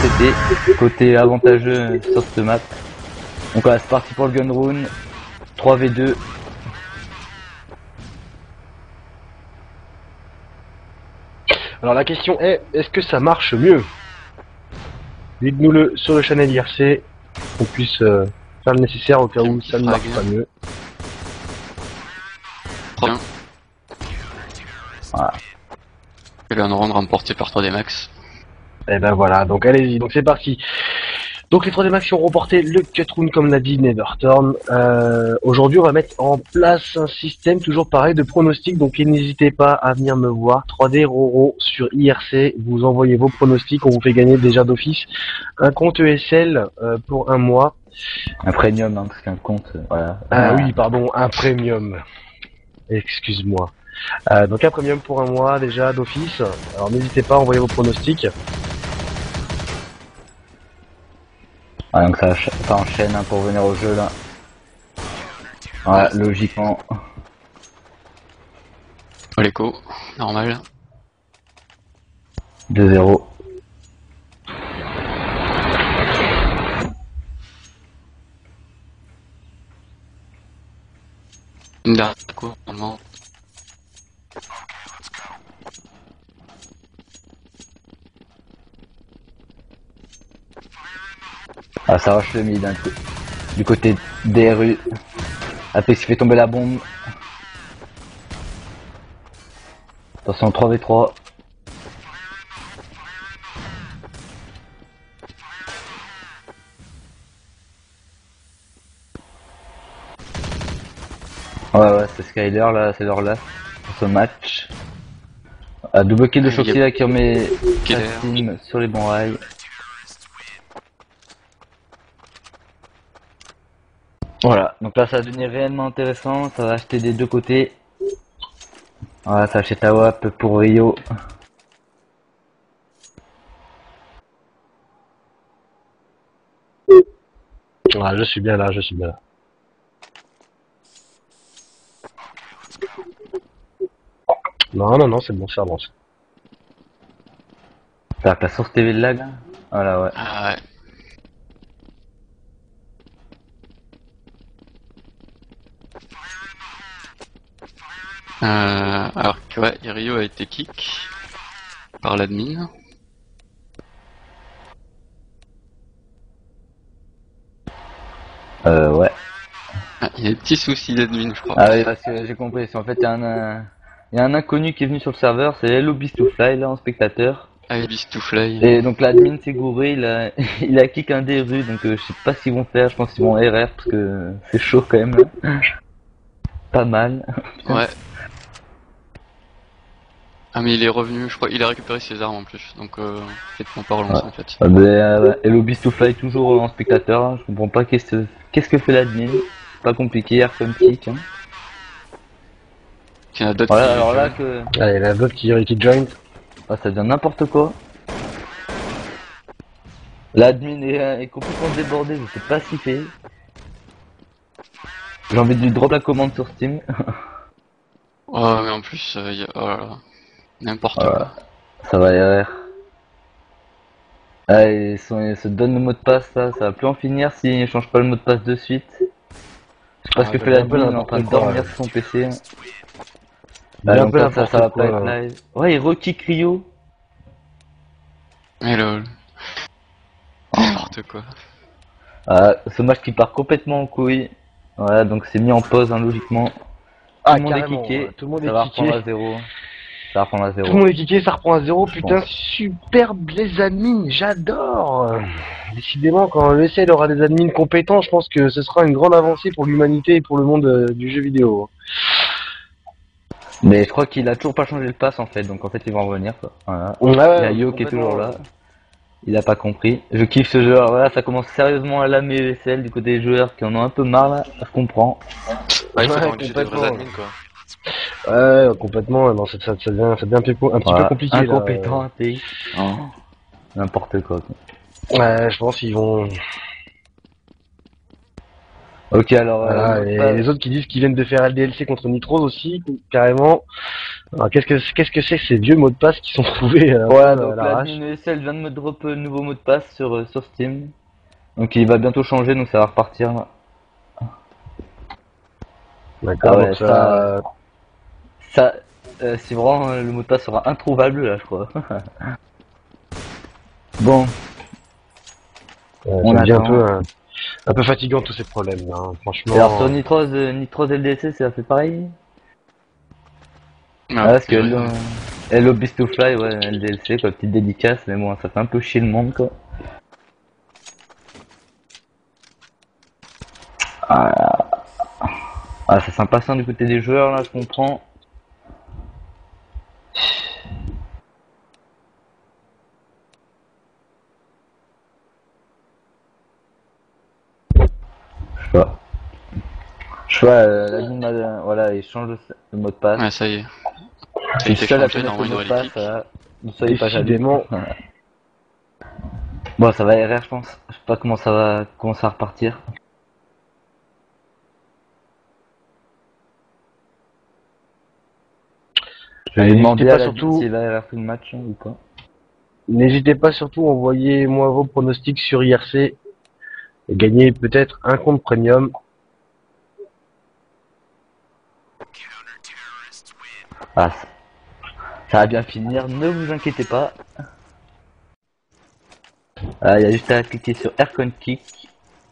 CT, côté avantageux sur cette map. Donc voilà, c'est parti pour le gun round, 3v2. Alors la question est, est-ce que ça marche mieux? Dites-nous-le sur le channel IRC, qu'on puisse faire le nécessaire au cas où ça ne marche pas mieux. Trop bien. Voilà. Et le round remporté par 3D Max. Et ben voilà, donc allez-y, donc c'est parti. Donc les 3D Max qui ont remporté le cut round comme l'a dit Neverturn. Aujourd'hui on va mettre en place un système toujours pareil de pronostics, donc n'hésitez pas à venir me voir. 3D Roro sur IRC, vous envoyez vos pronostics, on vous fait gagner déjà d'office un compte ESL pour un mois. Un premium, hein, parce qu'un compte, voilà. Ah oui, pardon, un premium. Excuse-moi. Donc un premium pour un mois déjà d'office. Alors n'hésitez pas à envoyer vos pronostics. Ah, donc ça enchaîne hein, pour venir au jeu là. Ouais, logiquement. L'écho, normal. 2-0. Une dernière écho, normalement. Ah, ça rush le mid hein, du côté DRU. Apex qui fait tomber la bombe. Attention 3v3. Ouais, c'est Skyler là, c'est leur là pour ce match. Double kill de Shoxy là qui remet sa team sur les bons rails. Voilà, donc là ça va devenir réellement intéressant, ça va acheter des deux côtés. Voilà, ça achète à WAP pour Rio. Voilà, je suis bien là, je suis bien là. Non, c'est bon, ça avance. C'est-à-dire que la source TV de lag là. Voilà, ouais. Ah ouais. Alors que ouais, Rio a été kick par l'admin. Ouais. Ah, il y a des petits soucis d'admin, je crois. Ah oui, parce que j'ai compris, c'est en fait il y a un inconnu qui est venu sur le serveur, c'est Hello Beast to Fly là en spectateur. Ah, Beast to Fly. Et donc l'admin s'est gouré, il a kick un des rues, donc je sais pas ce qu'ils vont faire, je pense qu'ils vont RR parce que c'est chaud quand même là. Pas mal. Ouais. Ah mais il est revenu, je crois, il a récupéré ses armes en plus, donc peut-être pas relancer en fait. Hello Beast to Fly toujours en spectateur, hein. Je comprends pas qu'est-ce que fait l'admin, c'est pas compliqué, Aircom kick. Hein. Il y en a d'autres voilà, alors là que... Ah, il y en a d'autres qui joint. Ah, ça devient n'importe quoi. L'admin est complètement débordé, je sais pas ce qu'il fait. J'ai envie de lui drop la commande sur Steam. Oh mais en plus, oh là là. N'importe quoi. Ça va RR. Ah, ils se donnent le mot de passe là, ça va plus en finir s'ils changent pas le mot de passe de suite. Je sais pas ce que fait l'admin, il est en train de dormir sur son PC. Bah, donc ça va pas être live. Ouais, il rekick Rio. Mais lol. N'importe quoi. Ah, ce match qui part complètement en couille. Voilà, donc c'est mis en pause hein, logiquement. Ah, tout le monde est kické, tout le monde ça va est kické. reprendre à 0. Ça va reprendre à 0. Tout le monde est kické, ça reprend à 0. Putain, superbe les admins, j'adore. Décidément, quand l'ESL aura des admins compétents, je pense que ce sera une grande avancée pour l'humanité et pour le monde du jeu vidéo. Mais je crois qu'il a toujours pas changé le pass en fait, donc en fait il va en revenir quoi. Voilà. Ouais, Il y a Yo qui est toujours là. Il a pas compris. Je kiffe ce jeu, alors voilà, ça commence sérieusement à lamer ESL du côté des joueurs qui en ont un peu marre là, je comprends. Ouais, il faut Ouais, engager des vrais admins quoi. Ouais, complètement, non, ça devient un petit peu compliqué. Incompétent, API. Oh. N'importe quoi. Ouais, je pense qu'ils vont... Ok, alors, Voilà, le mot de et passe- les autres qui disent qu'ils viennent de faire LDLC contre Nitros aussi, carrément. Alors, qu'est-ce que c'est que ces vieux mots de passe qui sont trouvés un Voilà, peu à donc l'arrache? l'admin ESL vient de me drop nouveau mot de passe sur Steam. Donc il va bientôt changer, donc ça va repartir là. Ah D'accord, ouais, donc ça, ça, si vraiment le mot de passe sera introuvable là, je crois. Bon, ça on devient attend. un peu fatigant tous ces problèmes, hein. Et alors sur Franchement. Nitros LDC, ça fait pareil? Ah, Ah, parce que oui. Hello Beast to Fly, ouais, LDLC, quoi, petite dédicace, mais bon, ça fait un peu chier le monde, quoi. Ah, ah, ça s'impatient du côté des joueurs, là, je comprends. Je sais pas. Je sais pas, l'admin voilà, il change le mot de passe. Ouais, ça y est. Je suis le été seul à changé, connaître le normalement mot de il devrait passe, les clics. voilà. Ne soyez pas jaloux. Décidément, Bon, ça va RR, je pense. Je sais pas comment ça va repartir. Je vais n'hésitez demander à pas l'admin surtout, s'il va RR tout le match ou pas. n'hésitez pas surtout, envoyez-moi vos pronostics sur IRC et gagnez peut-être un compte premium. Ah, ça va bien finir, ne vous inquiétez pas. Ah, il y a juste à cliquer sur Aircon Kick.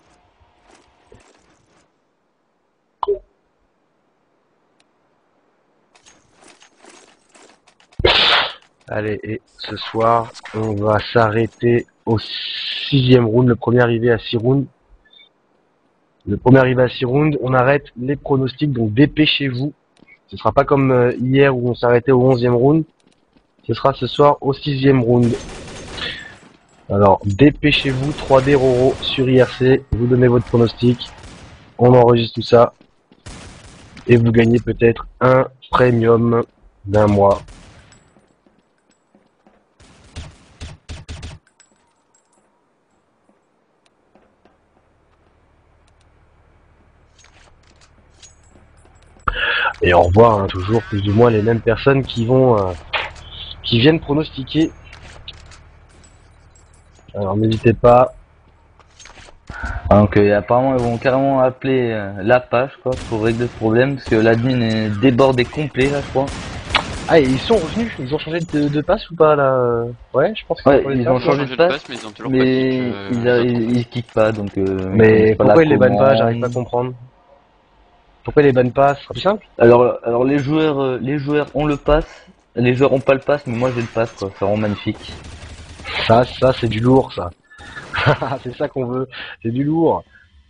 Allez, et ce soir, on va s'arrêter au sixième round, le premier arrivé à 6 rounds. Le premier arrivé à 6 rounds, on arrête les pronostics, donc dépêchez-vous. Ce sera pas comme hier où on s'arrêtait au 11e round. Ce sera ce soir au 6e round. Alors, dépêchez-vous, 3D Roro sur IRC, vous donnez votre pronostic, on enregistre tout ça, et vous gagnez peut-être un premium d'un mois. Et on revoit toujours plus ou moins les mêmes personnes qui viennent pronostiquer. Alors n'hésitez pas. Donc apparemment ils vont carrément appeler la page quoi pour régler ce problème parce que l'admin est débordé complet là je crois. Ah, et ils sont revenus, ils ont changé de passe ou pas là? Ouais, je pense qu'ils Ouais, ont changé de ils ont passe. Ils ont changé changé de de passe, passe, mais ils ont toujours pas mais kick les autres. ils kickent pas donc Mais ils connaissent pas pourquoi la ils les bannent pas? J'arrive pas à commande. comprendre. Pourquoi ils les bannent pas? Ce sera plus simple. Alors les joueurs ont le pass, les joueurs ont pas le pass mais moi j'ai le pass quoi, ça rend magnifique. Ça c'est du lourd ça. C'est ça qu'on veut. C'est du lourd.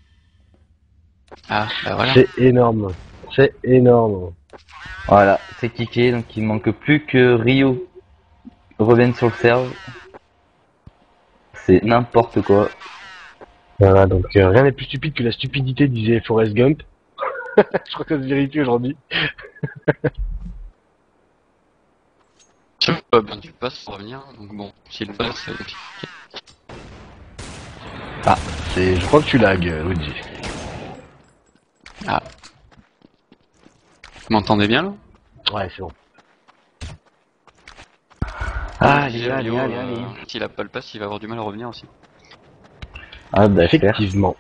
Ah, bah voilà. C'est énorme. C'est énorme. Voilà, c'est kické donc il manque plus que Rio revienne sur le serve. C'est n'importe quoi. Voilà, donc rien n'est plus stupide que la stupidité, disait Forrest Gump. Je crois que ça se vérifie aujourd'hui. Je sais pas bien du pass pour revenir, donc bon, si le pass, c'est compliqué. Je crois que tu lags, Luigi. Ah. Vous m'entendez bien là? Ouais, c'est bon. Allez, Rio, allez, allez, allez. S'il a pas le pass, il va avoir du mal à revenir aussi. Ah bah j'espère. Effectivement.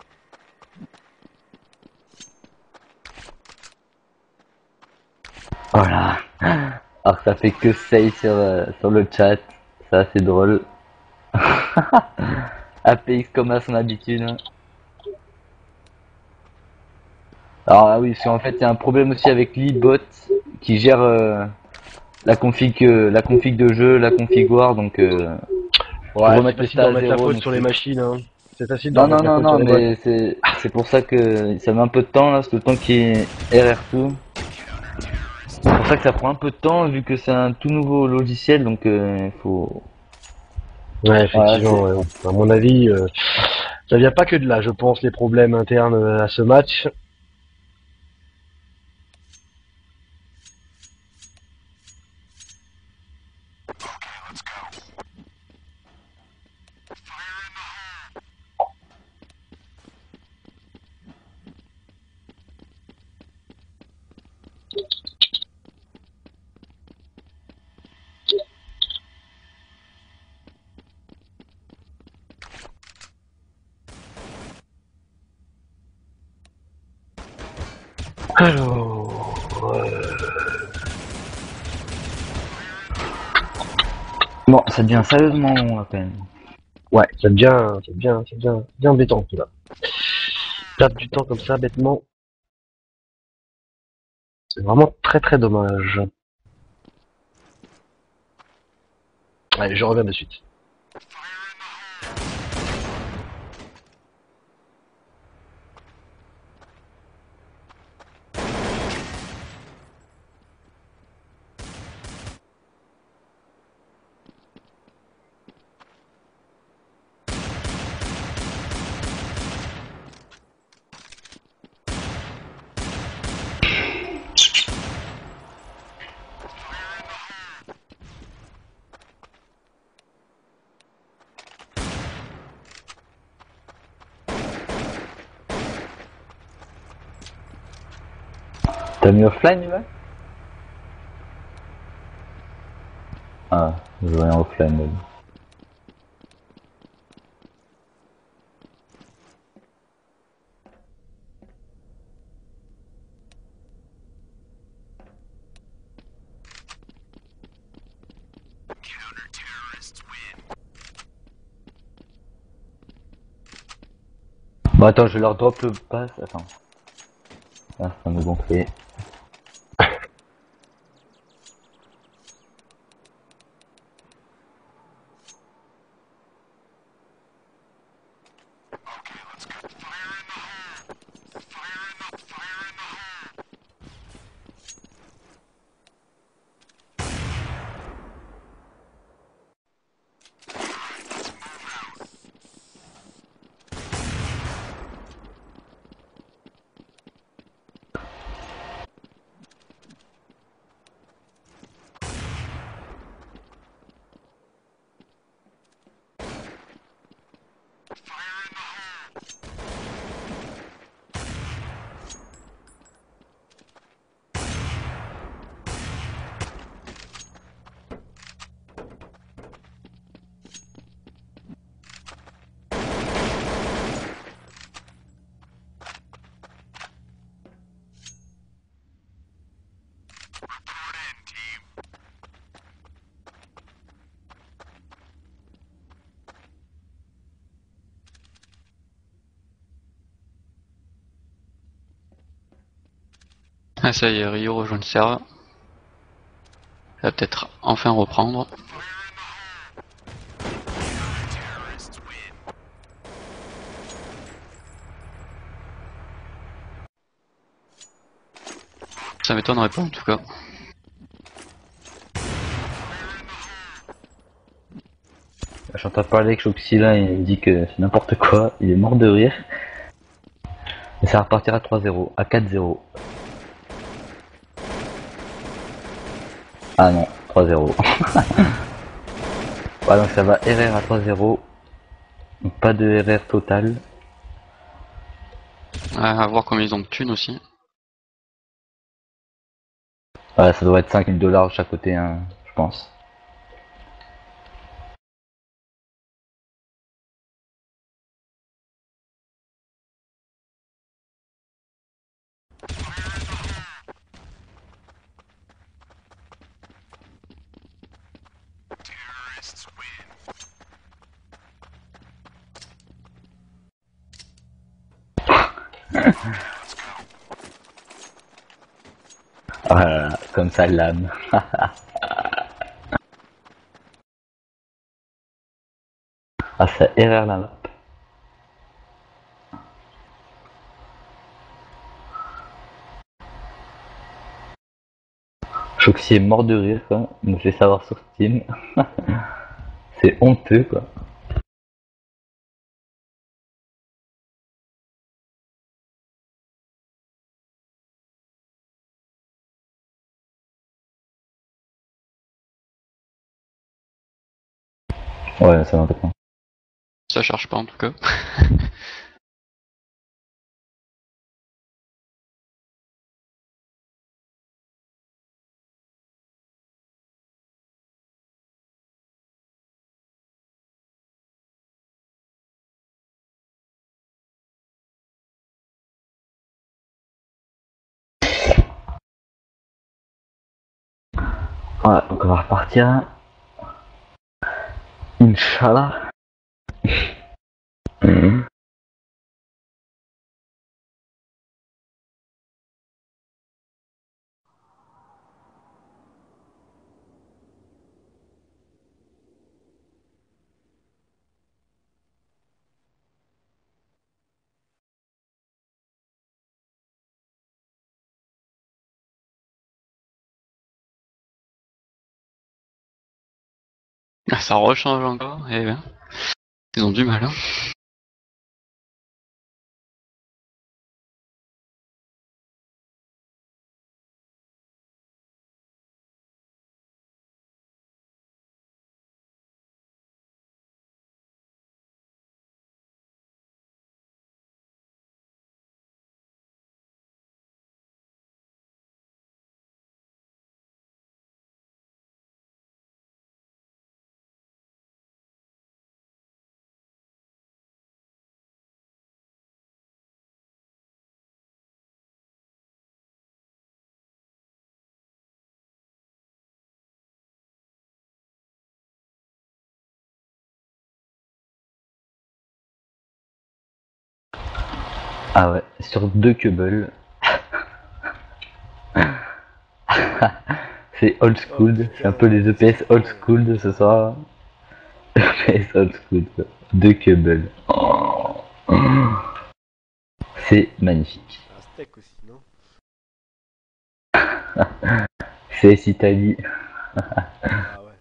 Voilà. Alors ça fait que say sur le chat, ça c'est drôle. APX comme à son habitude. Hein. Alors ah oui, parce qu'en fait il y a un problème aussi avec l'e-bot qui gère la config de jeu, la config war, donc pour Ouais, c'est remettre le facile stat d'en à mettre la zéro. faute Donc sur les machines, hein. C'est facile d'en non non mettre la non faute sur non les bots. mais c'est pour ça que ça met un peu de temps là, c'est le temps qui est RR tout. C'est pour ça que ça prend un peu de temps vu que c'est un tout nouveau logiciel donc il faut. Ouais, effectivement, Voilà, ouais. À mon avis, ça vient pas que de là, je pense, les problèmes internes à ce match. Alors... Bon, ça devient sérieusement long à peine. Ouais, c'est bien embêtant tout là. Perdre du temps comme ça, bêtement, c'est vraiment très très dommage. Allez, je reviens de suite. T'as mis offline là? Ah, je veux rien offline là. Bon attends, je leur drop le pass, attends. Ah, ça me gonfler. Ah ça y est, Rio rejoint le serveur. Ça va peut-être enfin reprendre. Ça m'étonnerait pas en tout cas. J'entends parler avec Shoxy là, il me dit que c'est n'importe quoi, il est mort de rire. Et ça va repartir à 3-0, à 4-0. Ah non, 3-0. Ouais, donc ça va RR à 3-0. Donc pas de RR total. À voir combien ils ont de thunes aussi. Ouais, ça doit être 5000 dollars de chaque côté, hein, je pense. Voilà, comme ça l'âme. Ah, ça RR la map. Shoxy est mort de rire, quoi. Il me fait savoir sur Steam. C'est honteux, quoi. Ouais, ça m'entend pas. Ça charge pas en tout cas. Voilà, donc on va repartir. Inch'Allah. Ah, ça rechange encore, eh bien. Ils ont du mal, hein. Ah ouais, sur 2 Cubble. C'est old school, c'est un peu les EPS old school de ce soir. EPS old school, 2 Cubble. Oh. C'est magnifique. Un steak aussi, non? C'est Italie. Ah ouais.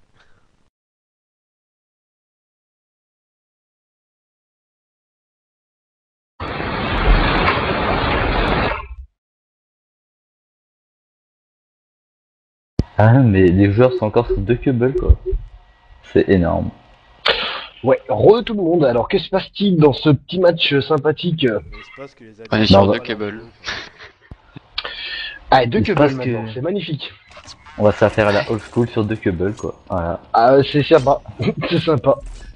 Ah mais les joueurs sont encore sur 2 Cubble quoi. C'est énorme. Ouais, re tout le monde. Alors, que se passe-t-il dans ce petit match sympathique? Mais il se passe que les On est amis. sur Non, deux voilà, cables. donc, Ah, 2 Il se Cubble passe maintenant, que- c'est magnifique. On va se faire à la old school sur 2 Cubble quoi. Voilà. Ah, c'est sympa, c'est sympa.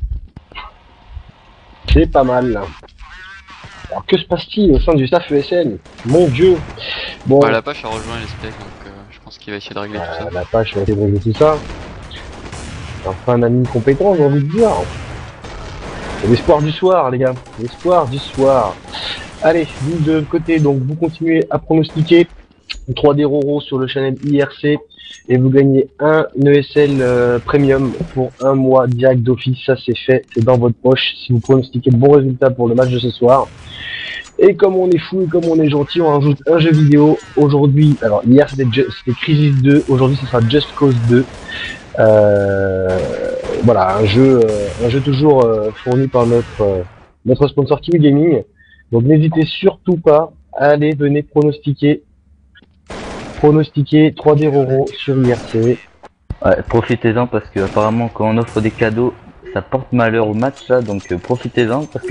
C'est pas mal. Alors, que se passe-t-il au sein du staff ESN? Mon dieu. Bon, Bah, la page a rejoint les specs, donc je pense qu'il va essayer de régler tout ça. la page va essayer de régler tout ça. Enfin, un ami compétent, j'ai envie de dire. C'est l'espoir du soir, les gars. L'espoir du soir. Allez, vous de côté, donc vous continuez à pronostiquer 3D Roro sur le channel IRC et vous gagnez un ESL Premium pour un mois direct d'office. Ça, c'est fait, c'est dans votre poche si vous pronostiquez de bons résultats pour le match de ce soir. Et comme on est fou et comme on est gentil, on rajoute un jeu vidéo aujourd'hui. Alors, hier c'était Crisis 2, aujourd'hui ce sera Just Cause 2. Voilà, un jeu toujours fourni par notre sponsor Kimi Gaming. Donc n'hésitez surtout pas, allez, venez pronostiquer 3D Roro sur IRC. Ouais, profitez-en parce que apparemment quand on offre des cadeaux, ça porte malheur au match là, donc profitez-en parce que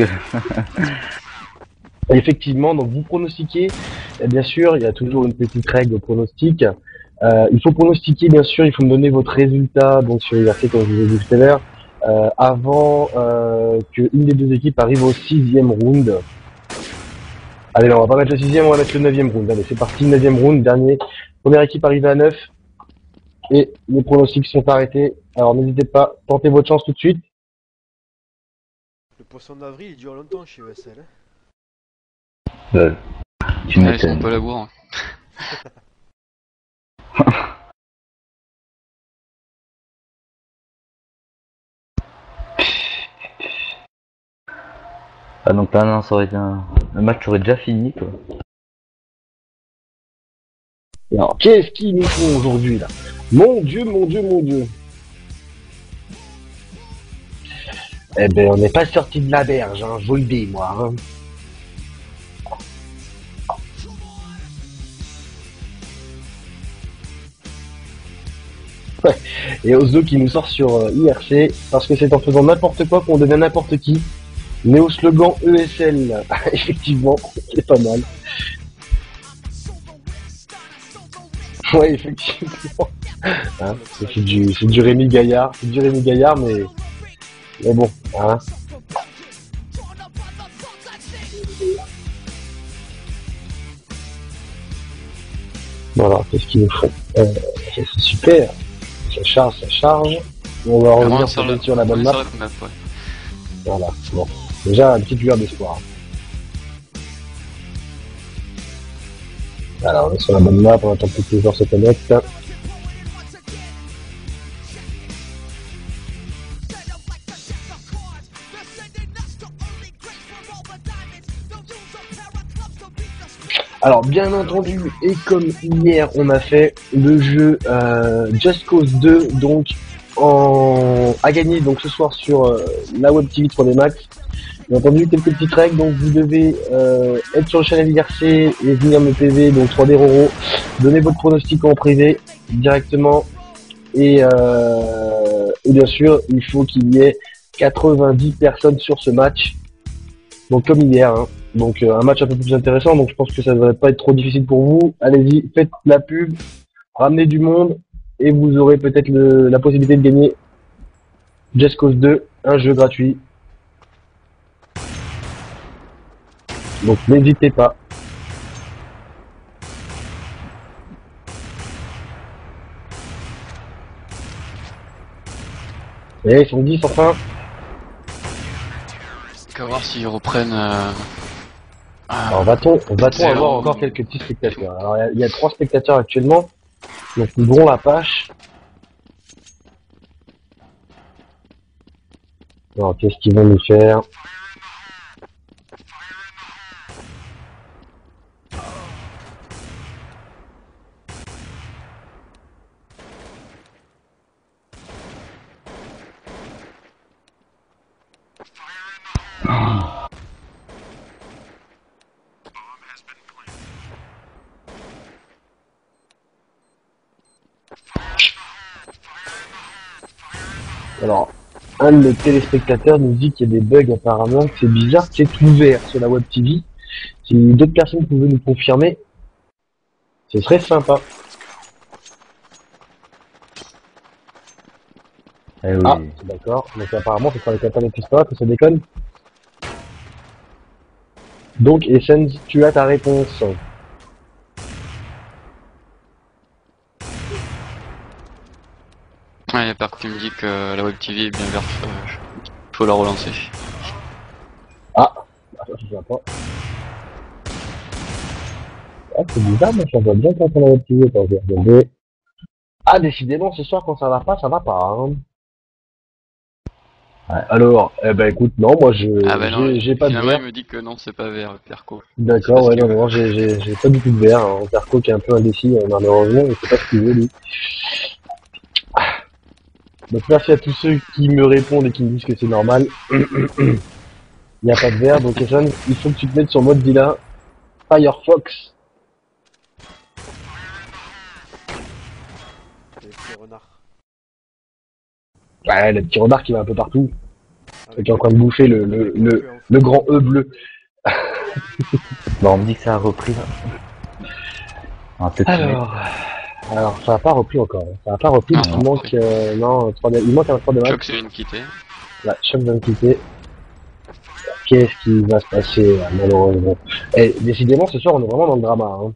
Et effectivement, donc vous pronostiquez, et bien sûr, il y a toujours une petite règle au pronostic. Il faut pronostiquer, bien sûr, il faut me donner votre résultat donc sur IRC comme je vous ai dit tout à l'heure, avant que une des deux équipes arrive au 6e round. Allez, non, on va pas mettre le 6e, on va mettre le 9e round. Allez, c'est parti, 9e round, dernier. Première équipe arrivée à 9. Et les pronostics sont arrêtés. Alors n'hésitez pas, tentez votre chance tout de suite. le poisson d'avril, il dure longtemps chez ESL. Hein. tu Ouais, ils sont un m'étonnes. peu labourants. Ah donc là non, ça aurait été le match aurait déjà fini quoi. Alors, qu'est-ce qu'ils nous font aujourd'hui là? Mon dieu, mon dieu, mon dieu. Eh ben, on n'est pas sorti de la berge, hein, je vous le dis, moi. Hein. Ouais. Et Oslo qui nous sort sur IRC, parce que c'est en faisant n'importe quoi qu'on devient n'importe qui. Néo slogan ESL, effectivement, c'est pas mal. Ouais, effectivement. Hein, c'est du Rémi Gaillard, mais bon, hein. Voilà, qu'est-ce qu'ils nous font c'est super, ça charge, ça charge. On va revenir sur la bonne map. Ouais. Voilà, bon. Déjà, une petite lueur d'espoir. Alors, on est sur la bonne map, on attend que les joueurs se connectent. Alors, bien entendu, et comme hier, on a fait le jeu Just Cause 2, donc à gagner donc ce soir sur la Web TV 3D Max. Bien entendu, quelques petites règles, donc vous devez être sur le channel IRC et venir me PV, donc 3D Roro, donner votre pronostic en privé directement, et bien sûr, il faut qu'il y ait 90 personnes sur ce match, donc comme hier, hein. Donc un match un peu plus intéressant, donc je pense que ça ne devrait pas être trop difficile pour vous. Allez-y, faites la pub, ramenez du monde, et vous aurez peut-être la possibilité de gagner Just Cause 2, un jeu gratuit. Donc n'hésitez pas. Et ils sont 10 enfin. On va voir s'ils reprennent... Alors va-t-on avoir encore quelques petits spectateurs. Alors il y a 3 spectateurs actuellement, donc nous ouvrons la page. Alors qu'est-ce qu'ils vont nous faire? Alors, un de nos téléspectateurs nous dit qu'il y a des bugs apparemment, que c'est bizarre, que c'est ouvert sur la Web TV. Si d'autres personnes pouvaient nous confirmer, ce serait sympa. Eh oui. Ah, d'accord. Donc apparemment, c'est sur les Internet Explorer que ça déconne. Donc, Essence, tu as ta réponse. Ouais, par contre, tu me dis que la Web TV est bien verte, faut la relancer. Ah, je sais pas. Ah, c'est bizarre, moi je la vois bien quand on a Web TV. Attends, je vais regarder. Ah, décidément, ce soir, quand ça va pas, hein. Ouais. Alors, eh ben écoute, non, moi j'ai pas de finalement, verre. il me dit que non, c'est pas vert, Perco. D'accord, ouais, non, j'ai pas du tout de verre. Hein. Perco qui est un peu indécis, malheureusement, il sait pas ce qu'il veut, lui. Donc merci à tous ceux qui me répondent et qui me disent que c'est normal. Il n'y a pas de verre, donc Jason, il faut que tu te mettes sur mode vilain. Firefox. Les petits renards. Ouais, le petit renard qui va un peu partout. Qui est en train de bouffer le grand E bleu. Bon, on me dit que ça a repris là. On va peut-être Alors, ça n'a pas repris encore. Hein. Ça n'a pas repris parce qu'il manque, non, 3D, il manque un 3D Max. Choc, c'est une quitter. Là, Choc vient de quitter. Qu'est-ce qui va se passer, malheureusement? Et décidément, ce soir, on est vraiment dans le drama. Hein.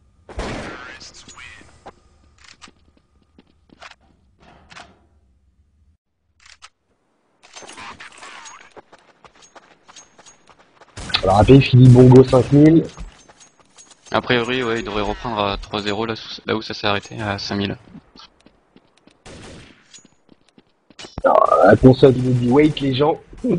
Alors, API finit Bongo 5000. A priori, ouais, il devrait reprendre à 3-0 là où ça s'est arrêté, à 5000. Alors, la console qui nous dit wait les gens.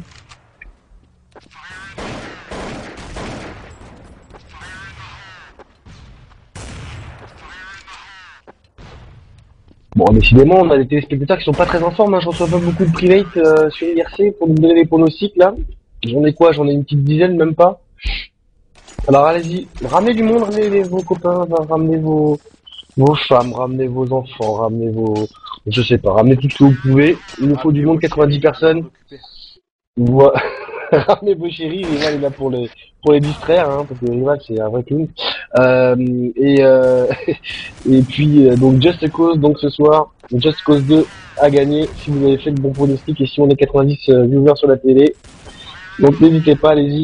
Bon, décidément, on a des téléspectateurs qui sont pas très en forme. Hein. Je reçois pas beaucoup de private sur IRC pour nous donner les pronostics là. J'en ai quoi? J'en ai une petite dizaine, même pas. Alors allez-y, ramenez du monde, ramenez vos copains, ramenez vos femmes, ramenez vos enfants, ramenez vos... Je sais pas, ramenez tout ce que vous pouvez. Il nous faut du monde, 90 personnes. Voilà. Ramenez vos chéris, Rival est là pour les distraire, hein, parce que Rival c'est un vrai clown. Et puis donc Just Cause, donc ce soir, Just Cause 2 à gagner si vous avez fait le bon pronostic et si on est 90 viewers sur la télé. Donc n'hésitez pas, allez-y.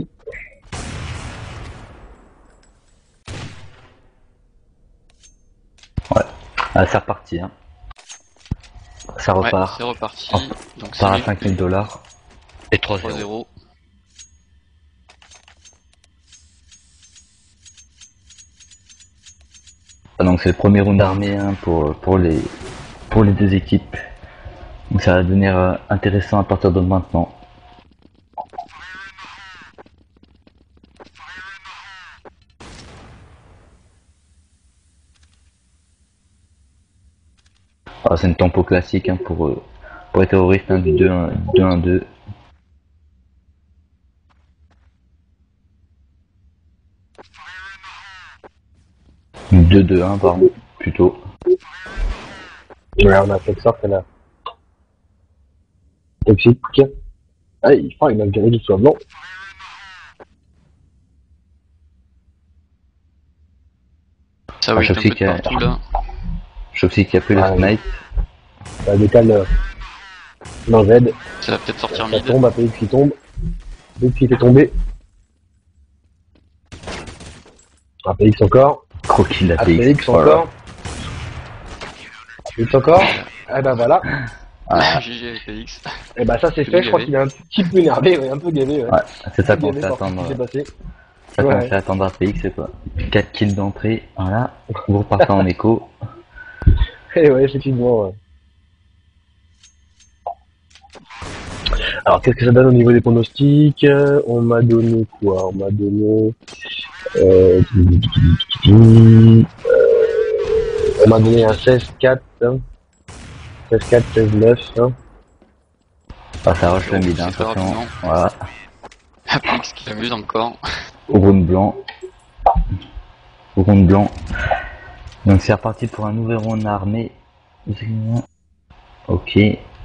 Ouais, ah, c'est reparti. Hein. Ça Ouais, repart. c'est reparti. Oh. Donc Par à 5 5000 dollars. Et 3-0. 3-0. Donc c'est le premier round armé hein, pour les deux équipes. Donc ça va devenir intéressant à partir de maintenant. Ah, c'est une tempo classique hein, pour les terroristes hein, du 2-1-2. Du 2-2-1 pardon, plutôt. Ouais, on a Flexor qui est là. Toxique. Ah, il a gagné du soit blanc. Ça oui, un peu Toxique, de partout là. Toxique qui a pris le Ah, oui. snipe. Ça décale dans Z. Ça va peut-être sortir Ça mid. tombe, APX qui tombe. APX qui fait tomber. APX encore. Croquis la APX PX. Voilà. encore. APX encore. Eh ben voilà. Ah, GG FX. Et bah ça c'est fait, je crois qu'il est un petit peu énervé, ouais, un peu gavé. Ouais. ouais, c'est ça Un peu qu'on gavé fait par ce attendre. qui s'est passé. Ça qu'on Ouais. fait attendre à PX, c'est quoi 4 kills d'entrée, voilà. Vous repartez en écho. Et ouais, effectivement. Ouais. Alors qu'est-ce que ça donne au niveau des pronostics? On m'a donné quoi? On m'a donné... on m'a donné un 16-4. Hein. 16-4, 16-9. Hein. Ah, ça rush le mid, hein, C'est très attention. rapidement. Voilà. FX qui s'amuse encore. Round blanc. Round blanc. Donc c'est reparti pour un nouvel round armé. Ok.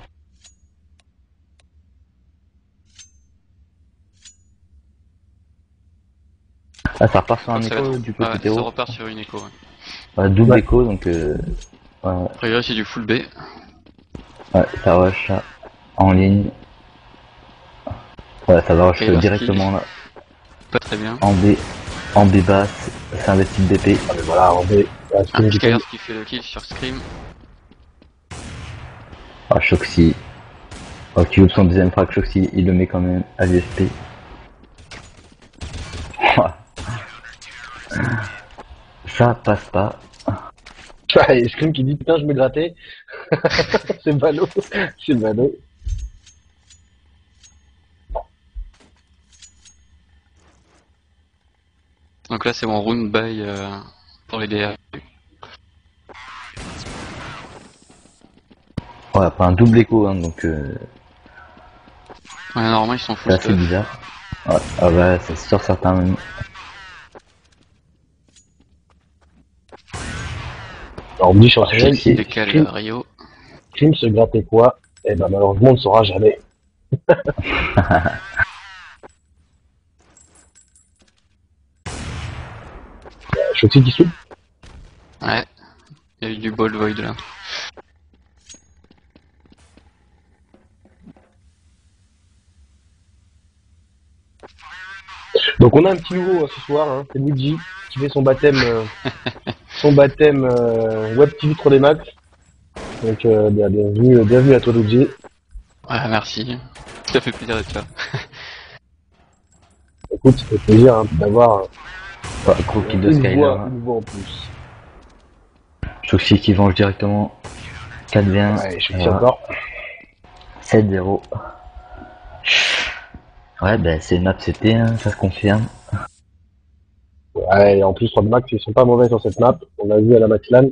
Ah, ça repart sur un Ça va écho être- du côté ouais, ça Théo. repart sur une écho. Ouais. Double Ouais. écho, donc ouais, A priori c'est du full B. ouais, ça rush là, en ligne. Ouais, ça va rush Et leur directement là, Pas très bien. en B basse, c'est un des petites DP. Ah, mais voilà, on est... Un Skyers qui fait le kill sur Scream. Ah, Shoxy. Oh, qui loupe son deuxième frag, Shoxy, il le met quand même à l'USP. Ça passe pas. Ah, et Scream qui dit putain je me grattais. C'est ballot. C'est ballot. Donc là c'est mon round by pour les DR. Ouais, après un double écho, hein, donc Ouais, normalement ils sont full c'est assez stuff. bizarre. Ouais, ah bah, c'est sur certains même. Alors on me dit sur la Ah, réelle, Shoxy. Décale Scream, Rio. Scream se grattait quoi? Eh ben malheureusement on ne saura jamais. Shoxy qui soupe. Ouais. Il y a eu du ball void là. Donc on a un petit nouveau ce soir, hein, c'est Luigi qui fait son baptême Web TV 3D Max. Donc bienvenue à toi Luigi. Ouais, merci. Ça fait plaisir d'être là. Écoute, ça fait plaisir hein, d'avoir Ouais, gros kill de Skyler. Hein. une voix en plus. Shoxy qui venge directement. 4v1. Ouais, je suis Voilà. encore. 7-0. Ouais, bah c'est une map CT, hein, ça se confirme. Ouais, et en plus 3D Max ils sont pas mauvais sur cette map. On l'a vu à la Maxlan.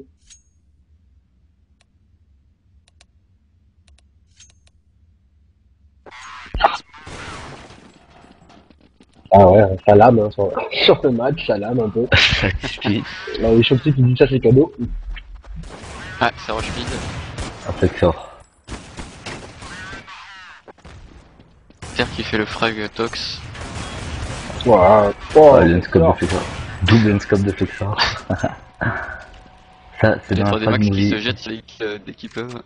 Ah ouais, ça lame hein, sur le match, ça lame un peu. Ça discute. Là, les Shoxy qui dit ça c'est cadeau. Ah, c'est rush mid. Après que sort. Terre qui fait le frag Tox. Voilà. Oh, l'enscope de Flexor. Double enscope de Flexor. Ça, c'est Les dans 3D la phase Max qui movie. se jettent sur les kills dès qu'ils peuvent.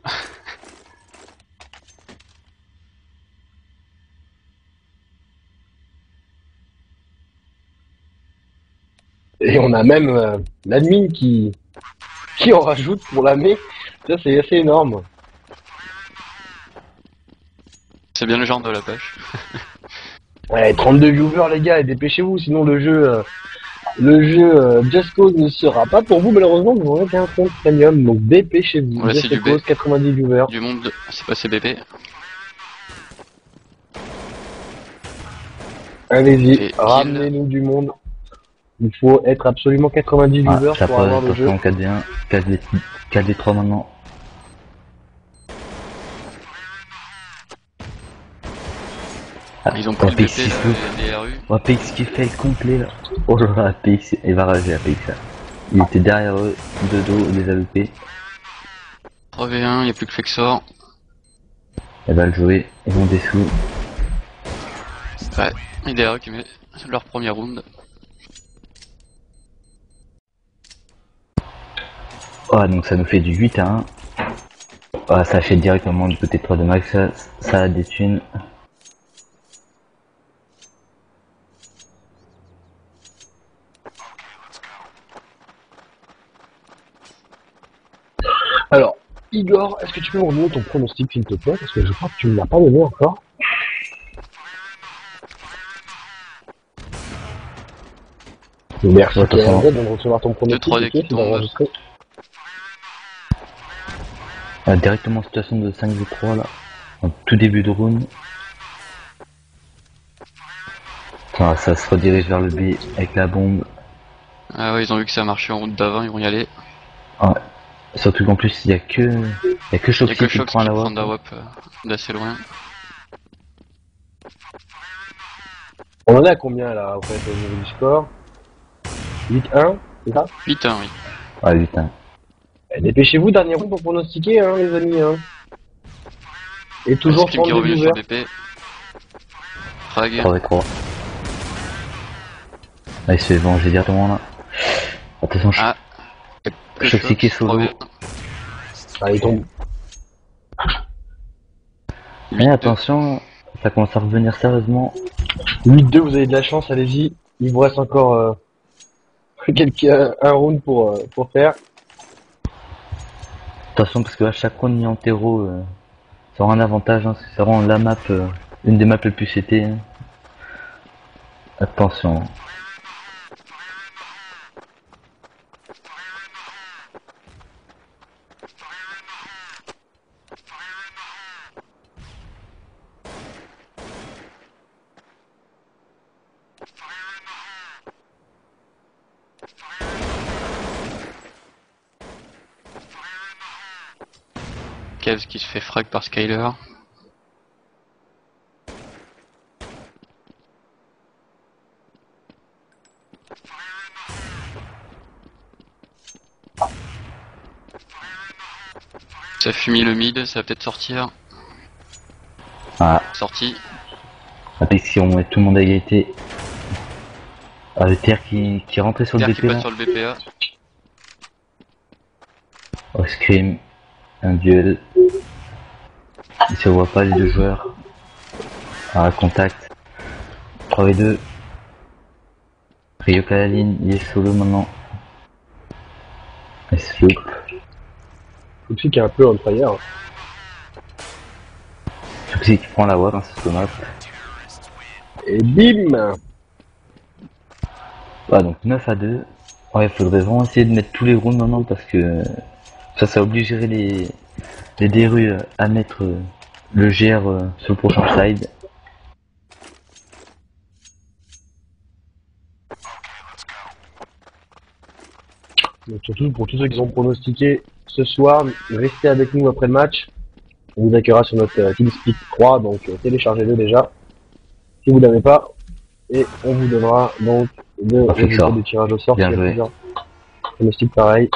Et on a même l'admin qui en rajoute pour la mai. Ça c'est assez énorme. C'est bien le genre de la pêche. Ouais, 32 viewers les gars, et dépêchez-vous, sinon le jeu Just Cause ne sera pas pour vous malheureusement, vous n'aurez qu'un compte premium, donc dépêchez-vous. Voilà, c'est Just du Cause, 90 viewers. Du monde, c'est passé bébé. Allez-y, Et ramenez-nous du monde. Il faut être absolument 90 viewers Ah, ça pour peut avoir le jeu. attention 4v1, 4v3 maintenant. Ah, Ils ont pris le APX BP, qui fout. les RU. Oh, APX qui fait le complet là. Oh là là, APX, il va rager APX là. Il était derrière eux, de dos, il les a loupés. 3v1, il n'y a plus que Flexor. Elle va le jouer, ils vont des sous. Ouais, et des RU qui met leur premier round. Oh, donc ça nous fait du 8 à 1. Ah, ça achète directement du côté de 3 de max, ça a des thunes. Alors, Igor, est-ce que tu peux me redonner ton pronostic s'il te plaît? Parce que je crois que tu ne l'as pas donné encore. Merci, Ouais, Kevin, de recevoir ton pronostic. 2-3 qui tu vas tombent. enregistrer. Ah, directement en situation de 5v3 là. En tout début de round. Ah, ça se redirige vers le B avec la bombe. Ah ouais, ils ont vu que ça a marché en route d'avant, ils vont y aller. Ouais. Surtout qu'en plus il y a que Il y a que Shoxy qui Shox prend qui la prend wap. de la WAP d'assez loin. On en est à combien là, en fait, au niveau du score? 8-1, c'est ça? 8-1, oui. Ah putain. Eh, dépêchez-vous, dernier round pour pronostiquer, hein, les amis. Hein. Et toujours Scream qui 32 revient sur viewers. BP. Frag. 3v3. Là il se fait venger directement là. Attention, Ah. Shoxy qui est solo. 3v1. Ah, il tombe. Mais attention, ça commence à revenir sérieusement. 8-2, vous avez de la chance, allez-y. Il vous reste encore un round pour faire. Attention parce que à chaque round mis en terreau, ça aura un avantage, hein, ça rend la map, une des maps les plus citées. Hein. Attention. Kevs qui se fait frag par Skyler. Ça fumit le mid, ça va peut-être sortir. Ah, Sorti. APX qui remet tout le monde à égalité. Ah, le TR qui est rentré sur le Terre qui BP passe là. sur le BPA. Oh, Scream. Un duel. Il se voit pas les deux joueurs. Ah, contact. 3v2. Ryoka à la ligne, il est solo maintenant. Il se loupe. Aussi qui est un peu on fire. Shoxy qui prend la wap, hein, c'est ce map. Et bim! Ah, donc 9 à 2. Ouais, il faudrait vraiment essayer de mettre tous les rounds maintenant parce que ça obligerait les DRU à mettre le GR sur le prochain side. Donc surtout pour tous ceux qui ont pronostiqué ce soir, restez avec nous après le match. On vous accueillera sur notre TeamSpeak 3, donc téléchargez-le déjà si vous l'avez pas. Et on vous donnera donc le résultat du tirage au sort. Bien Il y a joué. plusieurs pronostics pareil.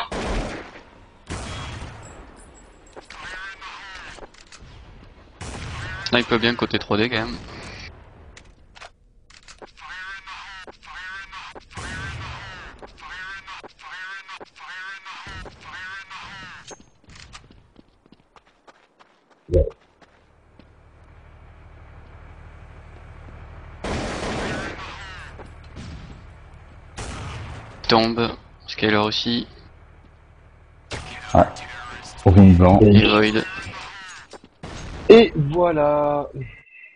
Snipe bien côté 3D quand même. Tombe, Skyler aussi, Round blanc. et Void. Et voilà.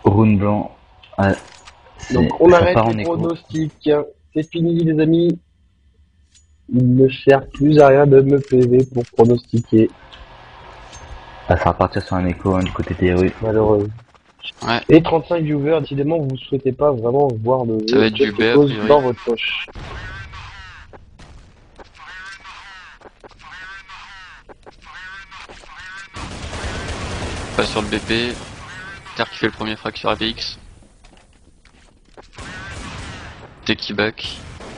Rune blanc. Ouais, Donc on ça arrête part en les écho. pronostics. C'est fini les amis. Il ne sert plus à rien de me PV pour pronostiquer, Ah, ça va partir sur un écho du côté des rues. malheureusement. Ouais. Et 35 viewers, décidément vous souhaitez pas vraiment voir le Ça va être Just du B, a Cause priori. dans votre poche. Pas sur le BP. Terre qui fait le premier frag sur APX. T qui back.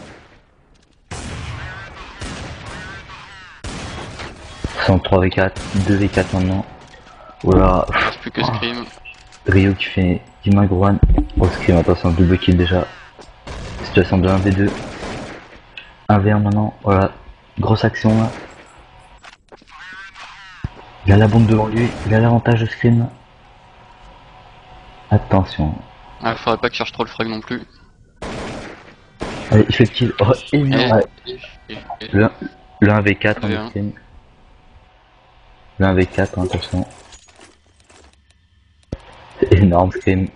C'est en 3v4, 2v4 maintenant. Voilà. Il reste plus que Scream. Rio qui main One. Oh, Scream, attention, double kill déjà. Situation de 1v2. 1v1 maintenant, voilà. Grosse action là. Il a la bombe devant lui, il a l'avantage de Scream. Attention. Ah, faudrait pas qu'il cherche trop le frag non plus. Allez, il fait le kill. Oh, énorme. Et- Le 1v4 en 1v1. Scream. Le 1v4, hein, attention. C'est énorme Scream.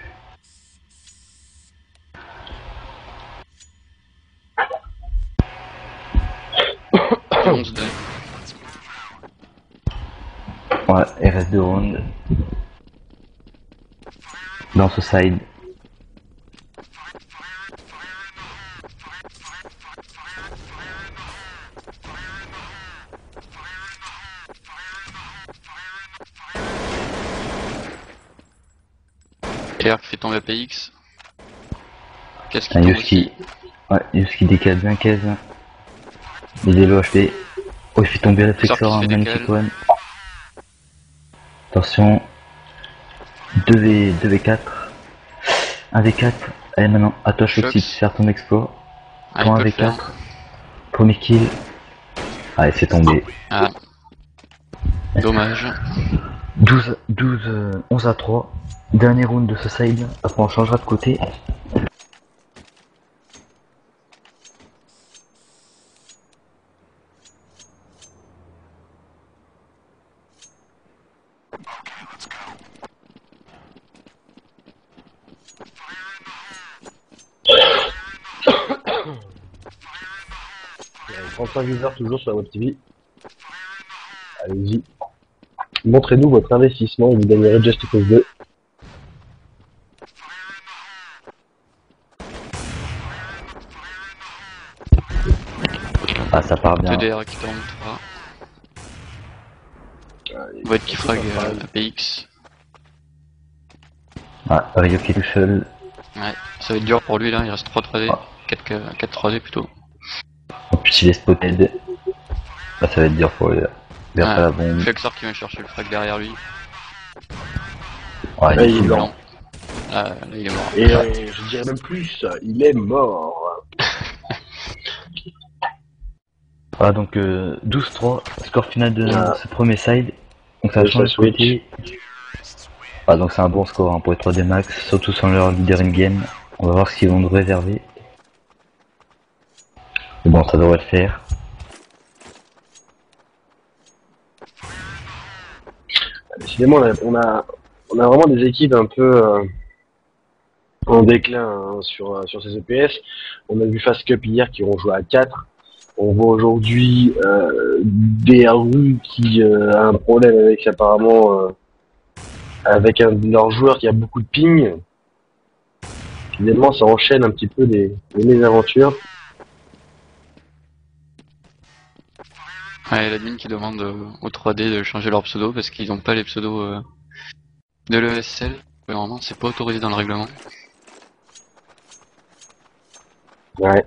Et 11 de... Ouais, il reste 2 rounds. Dans ce side. TR qui fait tomber APX. Qu'est-ce qui Un tombe Yuski. aussi? Ouais, Yuski décale bien 15. Il est low HP. Oh, il fait tomber le Sort qui réflexeur, se un fait magnifique décaler. one. Attention. 2v4. 1v4. Allez maintenant, à toi Shox. Shoxy de faire ton exploit. Ah, Ton il peut le 1v4. faire. Premier kill. Allez, c'est tombé. Ah. Dommage. 11 à 3. Dernier round de ce side. Après on changera de côté. Il y a 35 viewers toujours sur la web TV. Allez-y. Montrez-nous votre investissement et vous gagnerez Just Cause 2. Ah, ça part bien. TDR qui tombe 3. Void qui frag APX. Ah, Rio qui est tout seul. Ouais, ça va être dur pour lui là, il reste 3 3D. 4 3D plutôt. En plus il est spotted. Ah, ça va être dur pour lui. Il a pas la bombe. Flexor qui vient chercher le frag derrière lui. Ouais, Ah, il est full blanc. Ah, là il est mort. Et je dirais même plus, il est mort. Voilà, donc 12-3, score final de Ah. ce premier side. Donc ça Le change de switch. côté. Ah, donc c'est un bon score hein, pour les 3D max, surtout sans leur leader in-game. On va voir ce qu'ils vont nous réserver. Mais bon, ça devrait le faire. Décidément, on a vraiment des équipes un peu en déclin hein, sur ces EPS. On a vu Fast Cup hier qui ont joué à 4. On voit aujourd'hui DRU qui a un problème avec apparemment avec un de leurs joueurs qui a beaucoup de ping. Finalement, ça enchaîne un petit peu les mésaventures. Ouais, l'admin qui demande aux 3D de changer leur pseudo parce qu'ils n'ont pas les pseudos de l'ESL. Normalement, c'est pas autorisé dans le règlement. Ouais.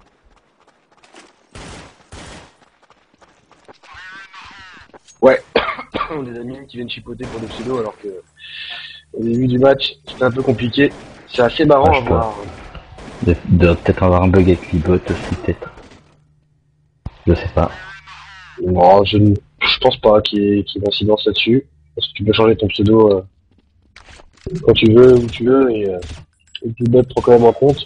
Ouais. Des amis qui viennent chipoter pour des pseudos alors que au début du match, c'était un peu compliqué. C'est assez marrant Ah, à je voir. Il doit peut-être avoir un bug avec l'ibot aussi, peut-être. Je sais pas. Non, je pense pas qu'il y ait d'incidence là-dessus. Parce que tu peux changer ton pseudo quand tu veux, où tu veux, et le bot prend quand même en compte.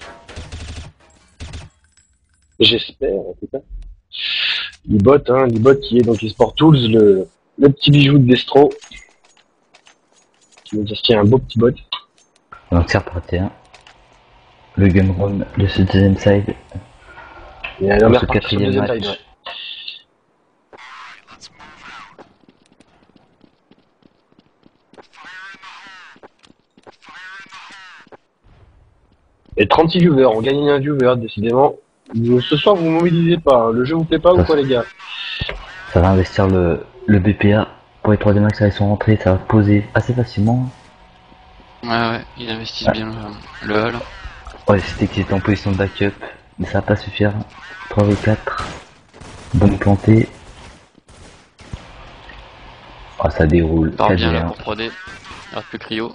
J'espère, en tout cas. L'ibot, hein, l'ibot qui est donc eSport Tools, le petit bijou de Destro. Qui nous a sorti un beau petit bot. Donc c'est reparti, hein. Le gun room de ce deuxième side. Et on est Pour ce reparti sur le quatrième deuxième match. side, ouais. Et 36 viewers, on gagne un viewer, décidément. Ce soir, vous mobilisez pas, hein. Le jeu vous plaît pas ou quoi, les gars? Ça va investir le BPA. Pour les 3D max, ils sont rentrés, ça va poser assez facilement. Ouais, ils investissent bien le hall. Ouais, c'était qu'ils étaient en position de backup, mais ça va pas suffire. 3 v 4. Bombe plantée. Ah, ça déroule. Part bien là 4v1. pour 3D. Il reste plus Cryo.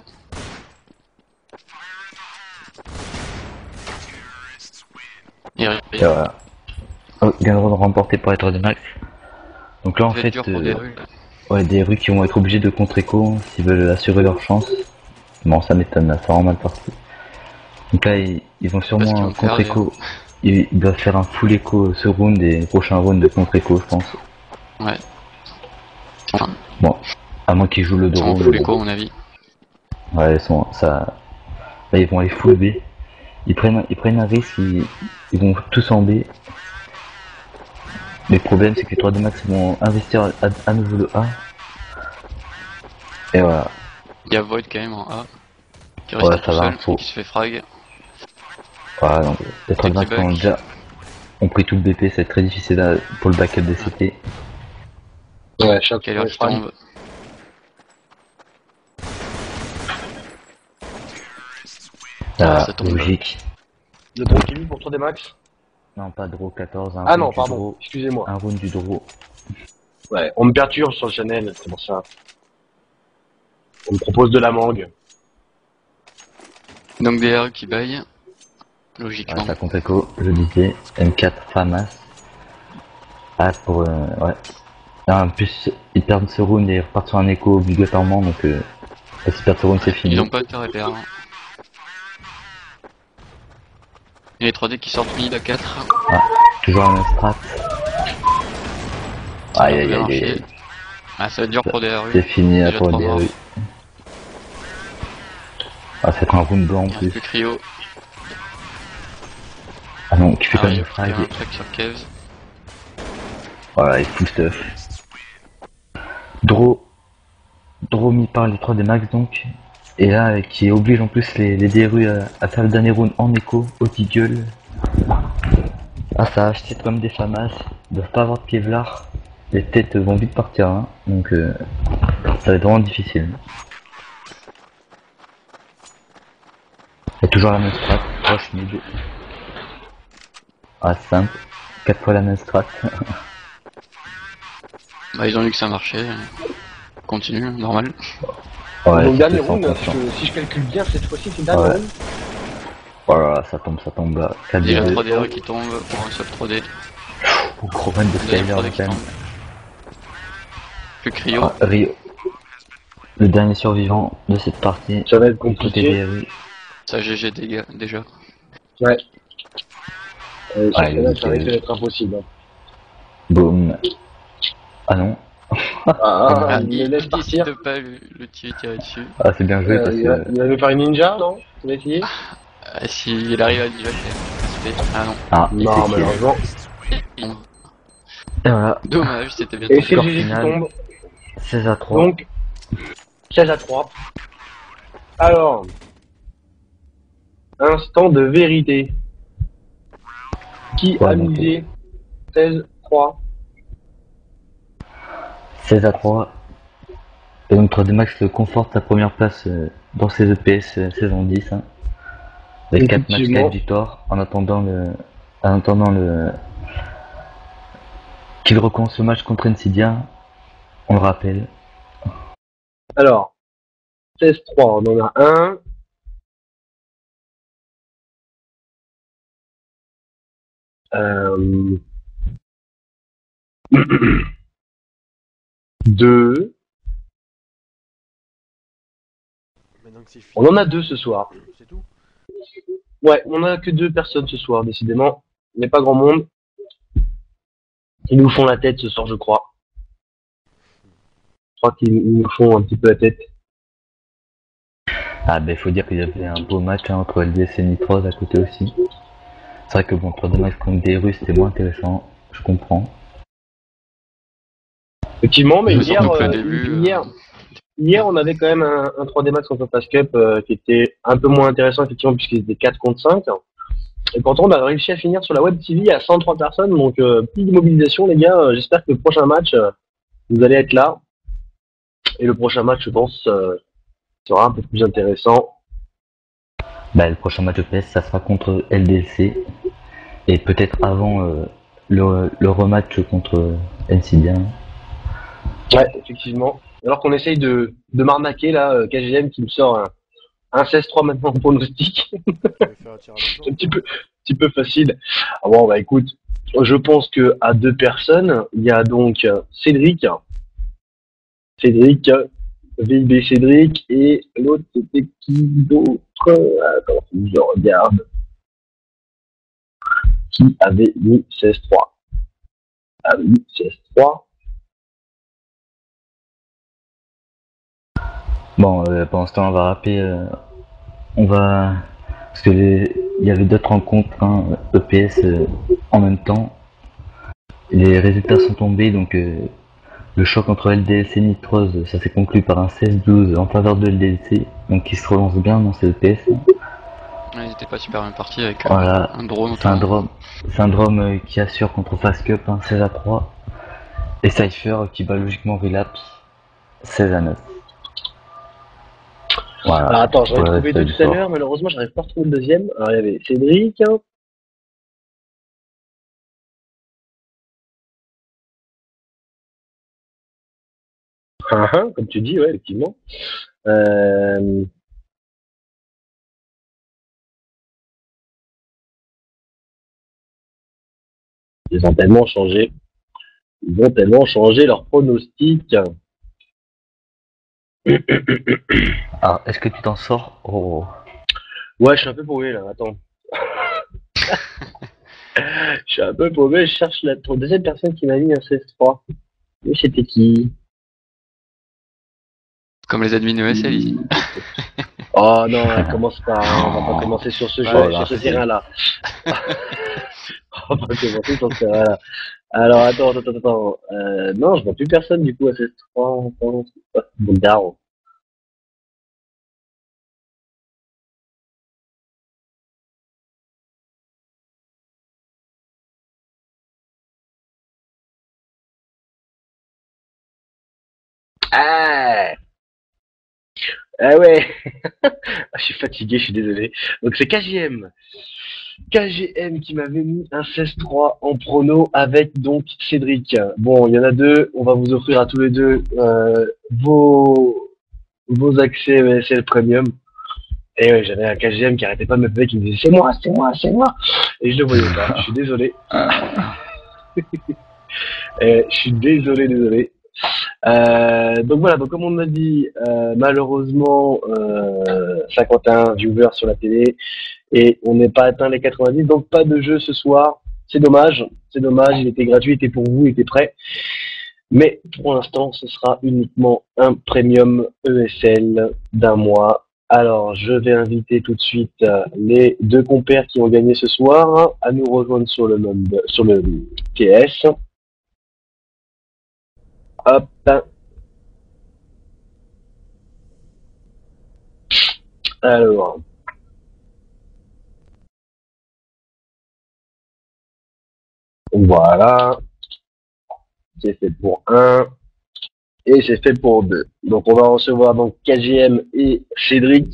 Et voilà. Oh, Gunrun remporté pour les 3D max. Donc là, en fait, dur pour des rues. ouais, des rues qui vont être obligés de contre-écho s'ils veulent assurer leur chance. Bon, ça m'étonne, là, ça rend mal parti. Donc là, ils vont Parce qu'ils sûrement vont contre-écho. Ils doivent faire un full écho ce round et prochain round de contre-écho, je pense. Ouais. Enfin, Bon, à moins qu'ils jouent le ils sont en drone. full écho à mon avis. Ouais, ça. Là, ils vont aller full B. Ils prennent un risque, ils vont tous en B. Mais le problème, c'est que les 3D Max vont investir à nouveau le A. Et voilà. Il y a Void quand même en A. Qui reste Ouais, tout ça va, seul, faut. qui se fait frag. Voilà, donc les 3D Max Tac, ont pris tout le BP, c'est très difficile là, pour le backup des CT. Ouais, choc. Quelle heure qui tombe. Ah, ça tombe. logique. Le draw qui est mis pour 3D max. Non, pas draw 14, un Ah round non, du pardon, draw. excusez-moi. Un round du draw. Ouais, on me perturbe sur le channel, c'est pour ça. On me propose de la mangue. Donc des rues qui baillent. Ouais, Logiquement. ça compte écho, je disais. M4 Famas. Ah, pour. Ouais. Ah, en plus, ils perdent ce round et ils repartent sur un écho obligatoirement, donc s'ils perdent ce round, c'est fini. Ils ont pas intérêt à perdre. Et les 3D qui sortent mid à 4. Toujours la même strat. Ça Aïe va aïe bien aïe marcher. aïe. Ah, ça va être dur pour des rues. C'est fini là Déjà pour 3 des morts. rues. Ah, ça va être un round blanc en Il reste plus. plus Cryo. Ah non, qui fait Ah, comme il y le a frag. un track sur Kevs. Voilà, il full stuff. Draw mis par les 3D max donc. Et là, qui oblige en plus les DRU à faire le dernier round en écho, au gueule. Ah, ça a acheté comme des famas. Ils doivent pas avoir de Kevlar. Les têtes vont vite partir, hein. Donc ça va être vraiment difficile. Il y a toujours la même strat, rush mid. Ah, simple. 4 fois la même strat. Bah, ils ont vu que ça marchait. Continue, normal. Ouais, Donc, dernier c'était sans round, parce conscience. que si je calcule bien, cette fois-ci, c'est le dernier Ouais. round. Voilà, ça tombe là. 4 Déjà 2 3 DRE qui tombent pour un seul 3D. Gros run de Deuxième Skyler 3D qui quand même. tombe. Plus Cryo. Ah, Rio. Le dernier survivant de cette partie. Ça va être Côté compliqué. DRU. Ça GG dégâts déjà. Ouais. Sur Ouais, celle-là, ça ok. risque d'être impossible. Hein. Boum. Ah non. Ah, il il me laisse partir. décide de pas le tirer dessus. Ah, c'est bien joué parce Il va que. nous faire une ninja, non? Tu vas essayer? Ah, si il arrive à déjà le faire. Ah non. Ah, il Non, s'est tiré. malheureusement. Bon, Et voilà. dommage, c'était bien. Et c'est score GG qui final. tombe. 16 à 3. Donc, 16 à 3. Alors, instant de vérité. Qui Ouais, a donc, misé 16-3? 16 à 3. Et donc 3D Max conforte sa première place dans ses EPS saison 10. Hein, avec 4 matchs, Effectivement. 4 victoires. En attendant le. Qu'il recommence le match contre Nvidia. On le rappelle. Alors, 16-3, on en a un. Deux. Maintenant que c'est fini. On en a deux ce soir. C'est tout. Ouais, on a que deux personnes ce soir, décidément. Il n'y a pas grand monde. Ils nous font la tête ce soir, je crois. Je crois qu'ils nous font un petit peu la tête. Ah ben faut dire qu'il y avait un beau match hein, entre LDS et Nitros à côté aussi. C'est vrai que bon, 3 matchs contre des Russes c'était moins intéressant, je comprends. Effectivement, mais Ouais, hier, surtout que le début, hier, on avait quand même un 3D Max contre Fast Cup qui était un peu moins intéressant, effectivement, puisqu'il était 4 contre 5. Et pourtant, on a réussi à finir sur la Web TV à 103 personnes, donc plus de mobilisation, les gars. J'espère que le prochain match, vous allez être là. Et le prochain match, je pense, sera un peu plus intéressant. Bah le prochain match EPS ça sera contre LDLC et peut-être avant le rematch contre NCBia. Ouais, effectivement. Alors qu'on essaye de m'arnaquer, là, KGM qui me sort un 16-3 maintenant en pronostic. Je vais faire un tirage au C'est sort. petit peu facile. Ah bon, bah écoute, je pense que à 2 personnes, il y a donc Cédric, VIB Cédric, et l'autre c'était qui d'autre? Attends, faut que je regarde. Qui avait mis 16-3? Avait mis 16-3. Bon pendant ce temps on va rappeler on va parce que il y avait d'autres rencontres hein, EPS en même temps. Les résultats sont tombés donc le choc entre LDS et Nitros ça s'est conclu par un 16-12 en faveur de LDLC donc qui se relance bien dans ces EPS. ils étaient pas super bien partis avec Voilà, un drone. Syndrome qui assure contre Fast Cup 16-3 et Cypher qui bat logiquement Relapse 16-9. Voilà. Alors attends, j'en ai Voilà, trouvé deux tout à l'heure, malheureusement j'arrive pas à retrouver le deuxième. Alors il y avait Cédric. Comme tu dis, ouais, effectivement. Euh... Ils ont tellement changé. Ils ont tellement changé leur pronostic. Alors, est-ce que tu t'en sors? Oh. Ouais, je suis un peu paumé là, attends. Je suis un peu paumé, je cherche la deuxième personne qui m'a mis un 16-3. Mais c'était qui? Comme les admins ESL ici. Oh non, elle commence pas, hein, on va pas commencer sur ce jeu, Oh, sur ce là, terrain-là. On va pas commencer sur ce terrain-là. Alors attends. Non, je vois plus personne du coup à 16-3. Attends, c'est pas Bondar. Ah, ah ouais. Ah, je suis fatigué, je suis désolé. Donc c'est KGM. KGM qui m'avait mis un 16-3 en prono avec donc Cédric. Bon, il y en a deux. On va vous offrir à tous les deux vos accès ESL Premium. Et ouais, j'avais un KGM qui arrêtait pas de me payer, qui me disait c'est moi. Et je le voyais pas. Je suis désolé. Je suis désolé. Donc voilà, donc comme on a dit, malheureusement 51 viewers sur la télé et on n'est pas atteint les 90, donc pas de jeu ce soir. C'est dommage, il était gratuit, il était pour vous, il était prêt. Mais pour l'instant, ce sera uniquement un premium ESL d'un mois. Alors, je vais inviter tout de suite les deux compères qui ont gagné ce soir à nous rejoindre sur le TS. Hop. Alors. Voilà. C'est fait pour 1. Et c'est fait pour 2. Donc on va recevoir donc KGM et Cédric.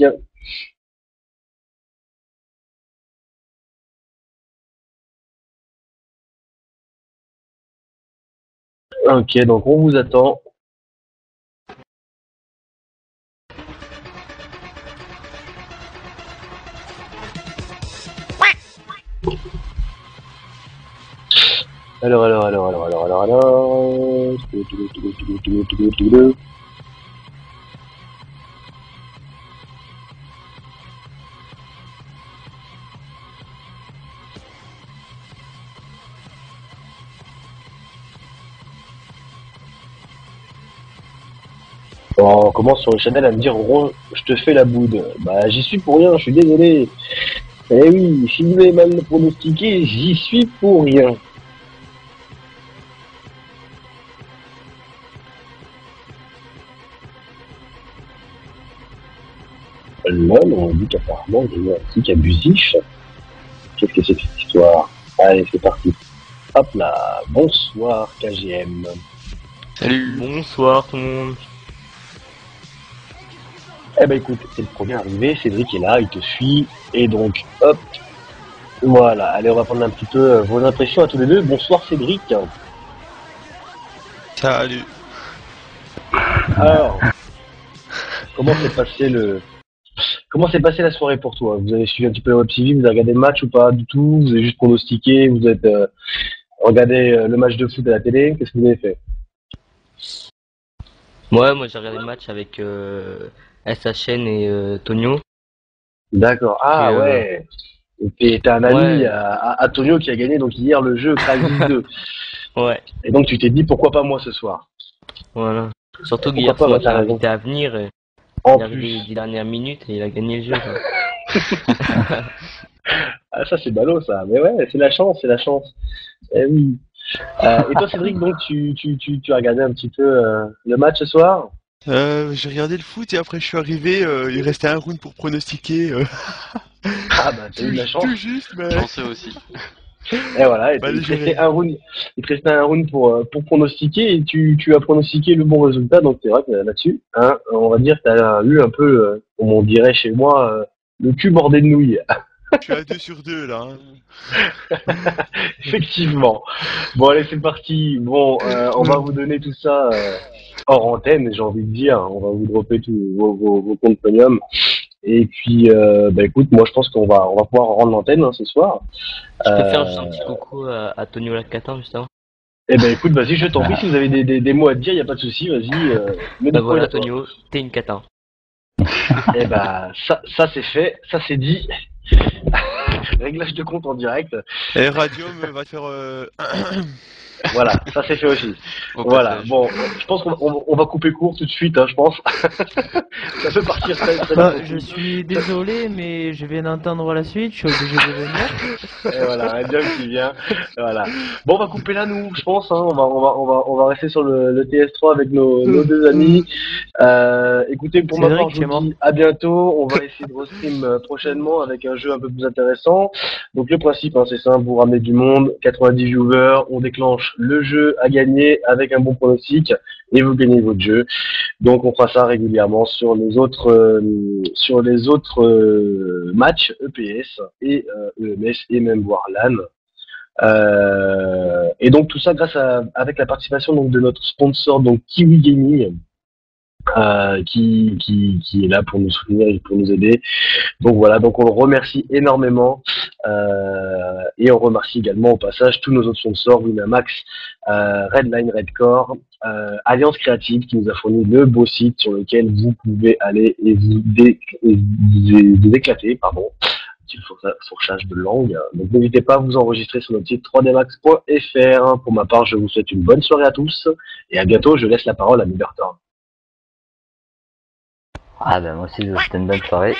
Ok, donc on vous attend. Alors. On commence sur le channel à me dire Ron, je te fais la boude. Bah j'y suis pour rien, je suis désolé. Eh oui, si vous avez mal pronostiqué, j'y suis pour rien. Lol, on dit qu'apparemment il y a eu un truc abusif. Qu'est-ce que c'est que cette histoire? Allez, c'est parti. Hop là, bonsoir KGM. Salut. Bonsoir tout le monde. Eh ben écoute, c'est le premier arrivé, Cédric est là, il te suit, et donc hop, voilà, allez on va prendre un petit peu vos impressions à tous les deux. Bonsoir Cédric. Salut. Alors, comment s'est passé la soirée pour toi? Vous avez suivi un petit peu la Web TV, vous avez regardé le match ou pas du tout? Vous avez juste pronostiqué, vous êtes regardé le match de foot à la télé, qu'est-ce que vous avez fait? Ouais, moi j'ai regardé le match avec SHN et Tonio. D'accord, ah Et, ouais. Et t'as un ami ouais. à Tonio qui a gagné donc hier le jeu Crysis 2. Ouais, Et donc tu t'es dit pourquoi pas moi ce soir? voilà. Surtout Pourquoi qu'hier, pas, c'est moi bah, qui l'ai t'as raison. invité à venir. Et En il est arrivé plus. les 10 dernières minutes et il a gagné le jeu. Quoi. Ah, ça c'est ballot ça, mais ouais, c'est la chance, c'est la chance. Eh oui. Et toi Cédric, donc tu as regardé un petit peu le match ce soir? J'ai regardé le foot et après je suis arrivé, il restait un round pour pronostiquer. Ah bah t'as eu de la chance. Tout juste, mais. Chanceux aussi. Et voilà, et Bah, il te légèrement. restait un round, il te restait un round pour pronostiquer et tu as pronostiqué le bon résultat, donc c'est vrai que là-dessus, hein, on va dire que t'as eu un peu, comme on dirait chez moi, le cul bordé de nouilles. Je suis à 2 sur 2 là. Hein. Effectivement. Bon allez c'est parti. Bon on va vous donner tout ça hors antenne, j'ai envie de dire. On va vous dropper tous vos comptes premium. Et puis bah écoute, moi je pense on va pouvoir rendre l'antenne ce soir. Je peux faire juste un petit coucou à Tonio Lacatan justement. Eh ben écoute, vas-y, je t'en prie, si vous avez des mots à te dire, y a pas de souci, vas-y. Bah voilà Tonio, t'es une catin. Eh ben ça c'est fait, ça c'est dit. Réglage de compte en direct. Et Radium va faire. Voilà, ça c'est fait aussi. Au Voilà, passage. bon, je pense qu'on va couper court tout de suite, hein, je pense. Ça peut partir très très Bah, vite. je suis désolé, mais je viens d'entendre la suite, je suis obligé de venir. Et voilà, un diable qui vient. Voilà. Bon, on va couper là, nous, je pense. Hein, on va rester sur le TS3 avec nos deux amis. Écoutez, pour ma part, Cédric, je c'est vous mort. dis à bientôt. On va essayer de restream prochainement avec un jeu un peu plus intéressant. Donc le principe, hein, c'est simple, vous ramenez du monde, 90 viewers, on déclenche le jeu à gagner avec un bon pronostic et vous gagnez votre jeu. Donc on fera ça régulièrement sur les autres matchs EPS et EMS et même voire LAN. Et donc tout ça avec la participation donc de notre sponsor donc Kiwi Gaming. Qui est là pour nous soutenir et pour nous aider. Donc voilà, donc on le remercie énormément et on remercie également au passage tous nos autres sponsors, Winamax, Redline, Redcore, Alliance Créative qui nous a fourni le beau site sur lequel vous pouvez aller et vous éclater, pardon. Petit fourchage de langue. Donc n'hésitez pas à vous enregistrer sur notre site www.max.fr. Pour ma part, je vous souhaite une bonne soirée à tous et à bientôt. Je laisse la parole à Mibertor. Ah bah moi aussi je vous souhaite une bonne soirée.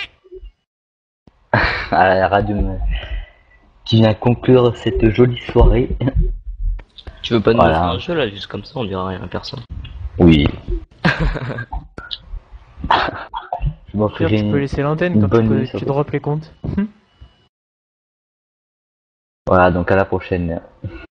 À la radio qui vient conclure cette jolie soirée. Tu veux pas nous Voilà. faire un jeu là, juste comme ça, on dira rien à personne. Oui. Je Au pire, tu peux laisser l'antenne une quand bonne tu, nuit, tu surtout. drops les comptes. Voilà, donc à la prochaine.